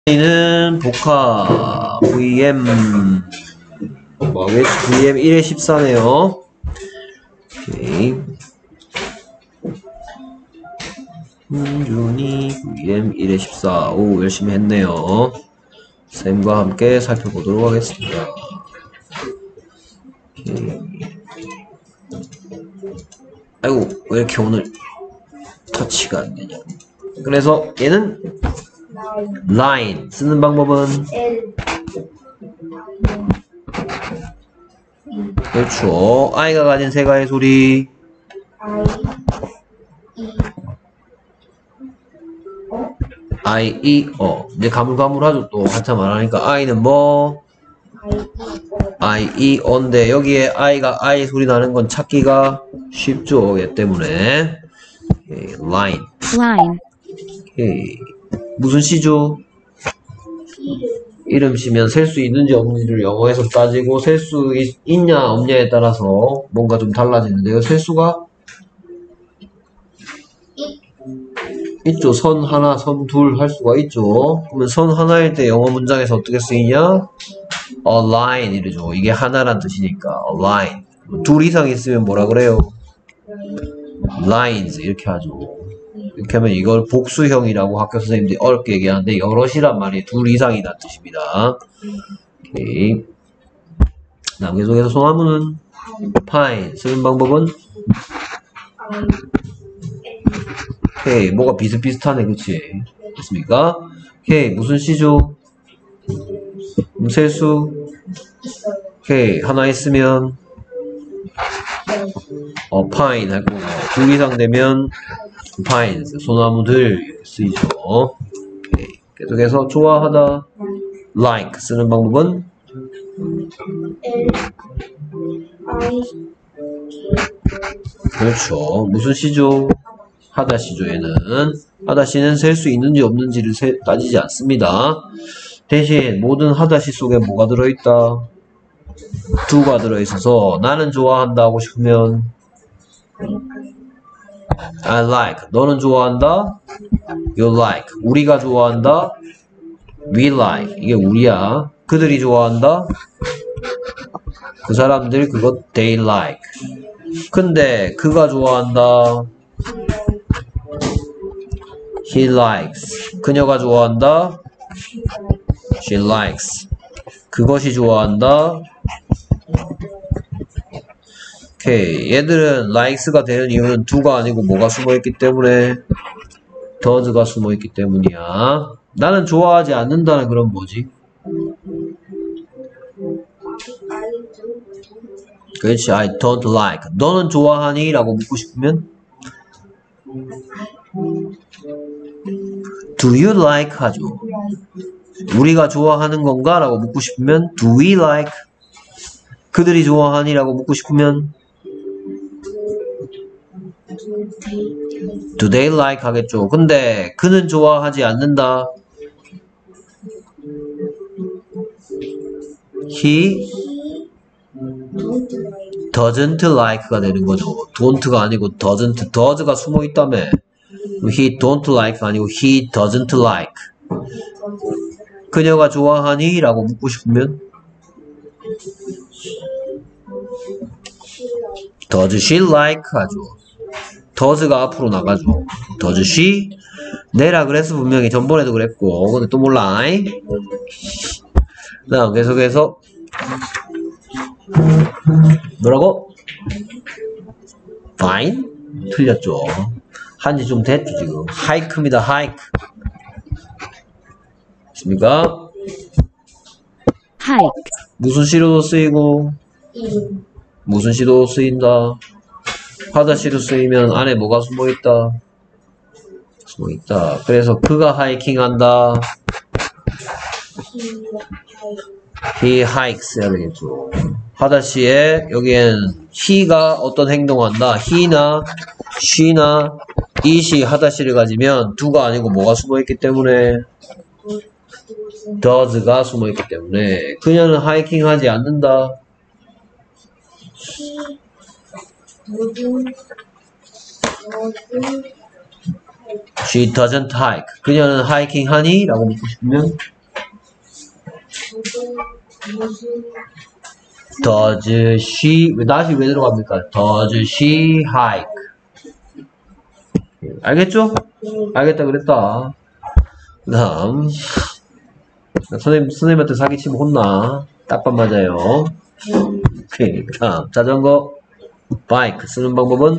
는 복합 VM 뭐겠지? VM 1에 14네요. 오케이. 준이 VM 1에 14. 오, 열심히 했네요. 쌤과 함께 살펴보도록 하겠습니다. 오케이. 아이고, 왜 이렇게 오늘 터치가 안 되냐. 그래서 얘는 line 쓰는 방법은 그렇죠. I가 가진 세 가지 소리 I, E, 이제 가물가물하죠. 또 한참 안 하니까 I는 뭐? I, E, O인데 여기에 I가 I 소리 나는 건 찾기가 쉽죠. 얘 때문에 오케이, line. 오케이. 무슨 시죠? 이름 시면 셀 수 있는지 없는지를 영어에서 따지고 셀 수 있냐 없냐에 따라서 뭔가 좀 달라지는데요. 셀 수가 있죠. 선 하나, 선 둘 할 수가 있죠. 그러면 선 하나일 때 영어 문장에서 어떻게 쓰이냐? align 이러죠. 이게 하나란 뜻이니까 align. 둘 이상 있으면 뭐라 그래요? lines 이렇게 하죠. 이렇게 하면 이걸 복수형이라고 학교 선생님들이 어렵게 얘기하는데 여럿이란 말이 둘 이상이란 뜻입니다. 오케이. 다음 계속해서 소나무는 pine 쓰는 방법은 오케이. 뭐가 비슷비슷하네. 그치? 됐습니까? 오케이. 무슨 시죠? 셀수 오케이. 하나 있으면 pine 할 거고 둘 이상 되면 pines 소나무들 쓰이죠. 오케이. 계속해서 좋아하다 like 쓰는 방법은 그렇죠. 무슨 시죠? 하다 시죠. 얘는 하다 시는 셀 수 있는지 없는지를 따지지 않습니다. 대신 모든 하다 시 속에 뭐가 들어있다? do가 들어있어서 나는 좋아한다 하고 싶으면 I like. 너는 좋아한다? You like. 우리가 좋아한다? We like. 이게 우리야. 그들이 좋아한다? 그 사람들 그거 they like. 근데 그가 좋아한다? He likes. 그녀가 좋아한다? She likes. 그것이 좋아한다? 오케이. 얘들은 likes가 되는 이유는 do가 아니고 뭐가 숨어있기 때문에 does가 숨어있기 때문이야. 나는 좋아하지 않는다는 그런 뭐지? 그렇지. I don't like. 너는 좋아하니? 라고 묻고 싶으면 Do you like? 하죠. 우리가 좋아하는 건가? 라고 묻고 싶으면 Do we like? 그들이 좋아하니? 라고 묻고 싶으면 Do they like? 하겠죠. 근데 그는 좋아하지 않는다. He doesn't like가 되는 거죠. don't가 아니고 doesn't. does가 숨어 있다며. He don't like 아니고 he doesn't like. 그녀가 좋아하니? 라고 묻고 싶으면 Does she like? 하죠. does가 앞으로 나가죠. Does she? 내라 그랬어. 분명히 전번에도 그랬고. 근데 또 몰라. 다음 계속해서 뭐라고? fine? 틀렸죠. 한지 좀 됐죠 지금. hike입니다. hike. 됐습니까? hike. 무슨 시로도 쓰이고 무슨 시도 쓰인다. 하다 시로 쓰이면 안에 뭐가 숨어있다? 숨어있다. 그래서 그가 하이킹한다. He hikes 해야 되겠죠. 하다 시에 여기엔 he가 어떤 행동한다. he나 she나 it이 하다 시를 가지면 do가 아니고 뭐가 숨어있기 때문에 does가 숨어있기 때문에 그녀는 하이킹 하지 않는다. She doesn't hike. 그녀는 하이킹 하니? 라고 묻고 싶으면 Does she, 다시 왜 들어갑니까? Does she hike? 알겠죠? 알겠다 그랬다. 그 다음, 선생님한테 사기치면 혼나. 딱밤 맞아요. 오케이. 그 다음, 자전거, bike 쓰는 방법은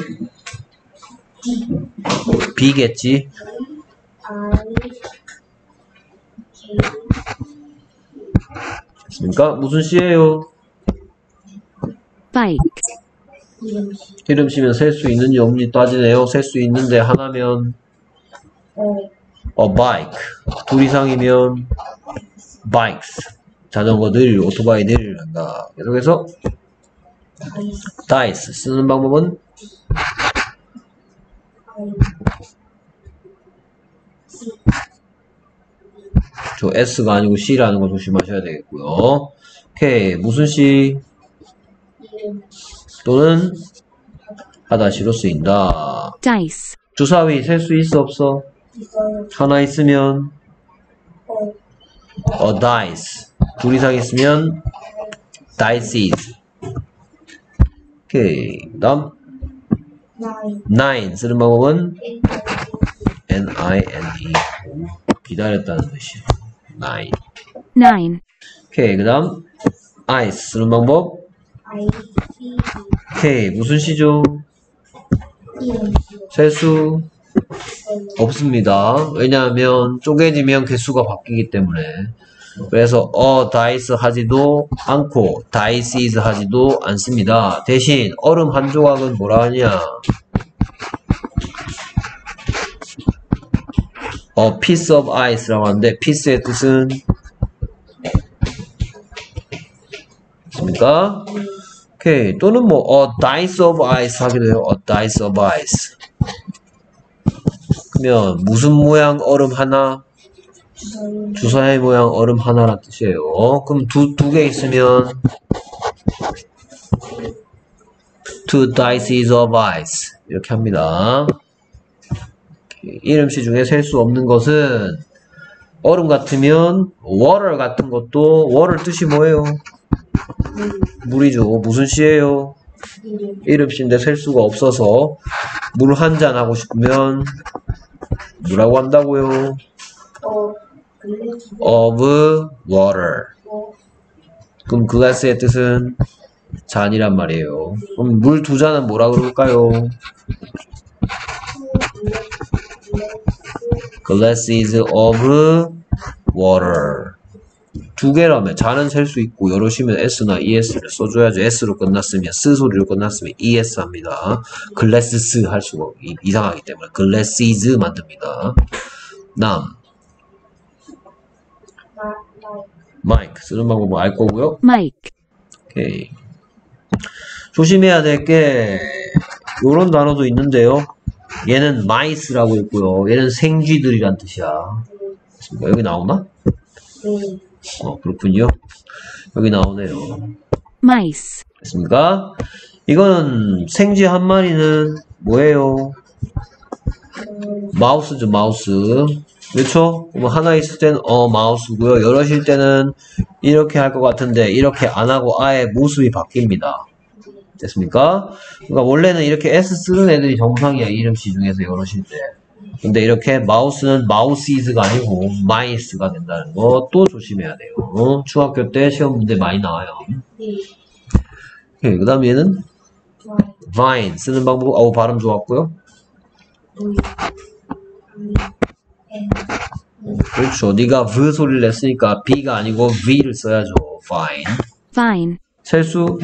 B겠지. 됐습니까? 무슨 시예요? bike, 이름 시면 셀 수 있는지 없는지 따지네요. 셀 수 있는데 하나면 bike, 둘 이상이면 bikes, 자전거들, 오토바이들을 한다. 계속해서 dice 쓰는 방법은 저 S가 아니고 C라는 거 조심하셔야 되겠고요. 오케이. 무슨 시 또는 하다시로 쓰인다. dice, 주사위 셀 수 있어 없어? 하나 있으면 dice, 둘 이상 있으면 dices. 오케이. 다음 nine 쓰는 방법은 N-I-N-E, 기다렸다는 뜻이에요. nine. nine, 오케이. 그 다음 ice 쓰는 방법. 오케이. 무슨 시죠? 세수 없습니다. 왜냐하면 쪼개지면 개수가 바뀌기 때문에. 그래서 dice 하지도 않고 dices 하지도 않습니다. 대신 얼음 한 조각은 뭐라 하냐? piece of ice라고 하는데 piece의 뜻은 있습니까? 오케이. 또는 뭐 dice of ice 하기도 해요. dice of ice. 그러면 무슨 모양 얼음 하나? 주사위 모양 얼음 하나란 뜻이에요. 그럼 두 개 있으면 two dices of ice 이렇게 합니다. 이름시 중에 셀 수 없는 것은 얼음 같으면 water 같은 것도 water 뜻이 뭐예요? 물이죠. 무슨 시예요? 이름시인데 셀 수가 없어서 물 한 잔 하고 싶으면 뭐라고 한다고요? of water. 그럼 glass의 뜻은 잔이란 말이에요. 그럼 물 두 잔은 뭐라 그럴까요? glasses of water. 두 개라면 잔은 셀 수 있고 여럿이면 S나 ES를 써줘야죠. S로 끝났으면 S 소리로 끝났으면 ES 합니다. glasses 할 수가 이상하기 때문에 glasses 만듭니다. 다음 마이크 쓰는 방법은 알 거고요. mic, 오케이. 조심해야 될 게 요런 단어도 있는데요. 얘는 mice라고 있고요. 얘는 생쥐들이란 뜻이야. 여기 나오나? 그렇군요. 여기 나오네요. mice, 됐습니까? 이거는 생쥐 한 마리는 뭐예요? 마우스죠, 마우스. 그렇죠? 뭐 하나 있을 때는 마우스고요. 여럿일 때는 이렇게 할 것 같은데 이렇게 안 하고 아예 모습이 바뀝니다. 됐습니까? 그러니까 원래는 이렇게 S 쓰는 애들이 정상이야. 이름씨 중에서 여럿일 때. 근데 이렇게 마우스는 마우시즈가 아니고 마이스가 된다는 거 또 조심해야 돼요. 중학교 때 시험 문제 많이 나와요. 그 다음 얘는 vine 쓰는 방법, 발음 좋았고요. 그렇죠. 네가 V 소리를 냈으니까 B가 아니고 V를 써야죠. vine. vine, 셀수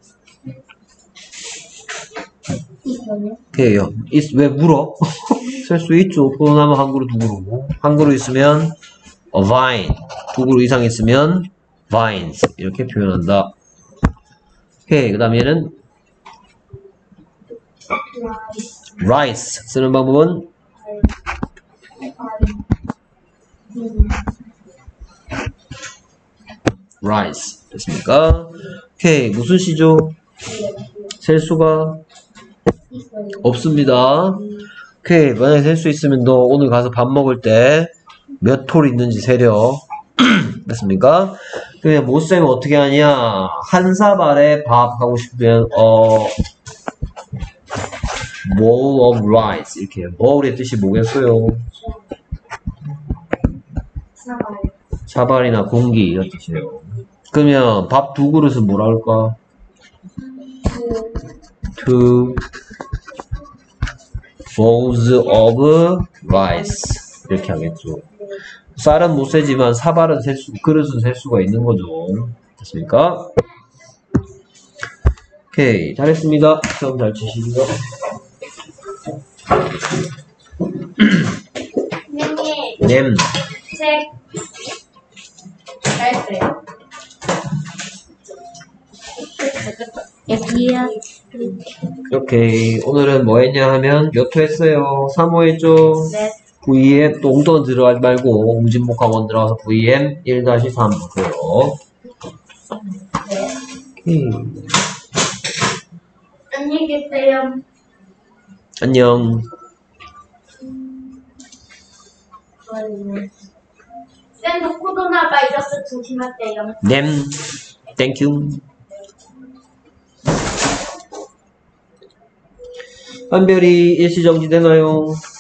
오케이요. 왜 물어? 셀 수 있죠. 포도나무 한 그루 두 그루. 한 그루 있으면 vine, 두 그루 이상 있으면 vines 이렇게 표현한다. 오케이. 그 다음 얘는 rice 쓰는 방법은 rice 됐습니까? 오케이. 무슨 시죠? 셀 수가 없습니다. 오케이. 만약에 셀 수 있으면 너 오늘 가서 밥 먹을 때 몇 톨 있는지 세려. 됐습니까? 그냥 못쌤은 어떻게 하냐? 한 사발에 밥 하고 싶으면 bowl of rice 이렇게. bowl의 뜻이 뭐겠어요? 사발이나 공기 이런 뜻이에요. 그러면 밥 두 그릇은 뭐라 할까? two bowls of rice 이렇게 하겠죠. 쌀은 못 세지만 사발은 셀 수, 그릇은 셀 수가 있는 거죠. 됐습니까? 오케이, 잘했습니다. 시험 잘 치시고요. 선생님, 님, 책 잘했어요. 여기요. 오케이. 오늘은 뭐 했냐 하면 몇 호 했어요? 3호 했죠? 네. VM 또 웅덩이 들어가지 말고 웅진목학원 들어가서 VM 1-3 보세요. 네. 오케이. 안녕히 계세요. 안녕. 쌤도 코로나 바이러스 조심하세요. 님, 땡큐. 한별이 일시정지 되나요?